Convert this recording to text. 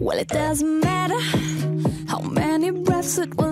Well, it doesn't matter how many breaths it will